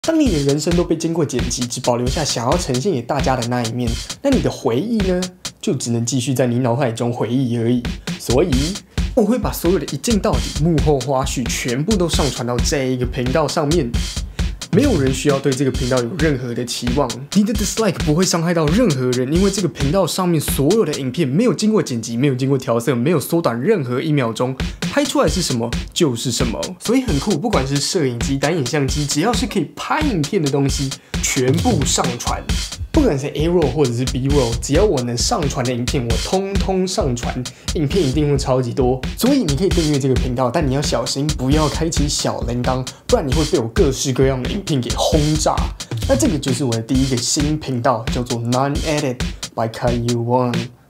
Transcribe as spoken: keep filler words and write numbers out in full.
当你的人生都被经过剪辑，只保留下想要呈现给大家的那一面，那你的回忆呢，就只能继续在你脑海中回忆而已。所以，我会把所有的一镜到底、幕后花絮全部都上传到这一个频道上面。没有人需要对这个频道有任何的期望，你的 dislike 不会伤害到任何人，因为这个频道上面所有的影片没有经过剪辑，没有经过调色，没有缩短任何一秒钟，拍出来是什么就是什么，所以很酷。不管是摄影机、单眼相机，只要是可以拍影片的东西，全部上传。不管是 A roll 或者是 B roll， 只要我能上传的影片，我通通上传，影片一定会超级多。所以你可以订阅这个频道，但你要小心，不要开启小铃铛，不然你会被我各式各样的影片给轰炸。那这个就是我的第一个新频道，叫做 Non Edit by Caillou One。